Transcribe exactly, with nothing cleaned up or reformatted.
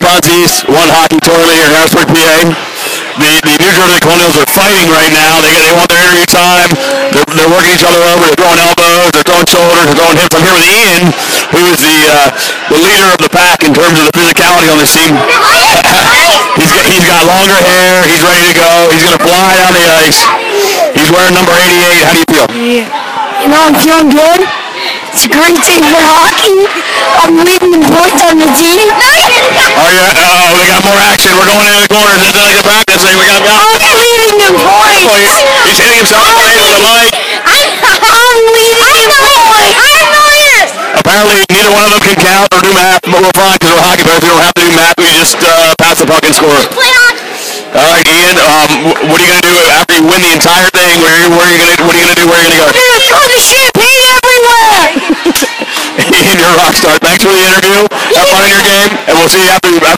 Ponce East, one hockey tournament here in Harrisburg, P A. The, the New Jersey Colonials are fighting right now. They, they want their interview time. They're, they're working each other over. They're throwing elbows. They're throwing shoulders. They're throwing hips. I'm here with Ian, who is the uh, the leader of the pack in terms of the physicality on this team. he's, got, he's got longer hair. He's ready to go. He's going to fly down the ice. He's wearing number eighty-eight. How do you feel? Yeah. You know, I'm feeling good. It's a great day for hockey. I'm leading the points on the team. Oh, yeah. Uh-oh, we got more action. We're going into the corners. Is it like the practice thing? We got I'm leading the points. Oh, he's, he's hitting himself in the face with the mic. I'm leading the points. I'm the leader. Apparently, neither one of them can count or do math, but we're fine because we're hockey players. We don't have to do math. We just uh, pass the puck and score. All right, Ian. Um, what are you gonna do after you win the entire thing? Where, where are you gonna? What are you gonna do? Where are you gonna go? I'm gonna throw the champagne everywhere. Ian, you're a rock star. Thanks for the interview. Have fun in your game, and we'll see you after.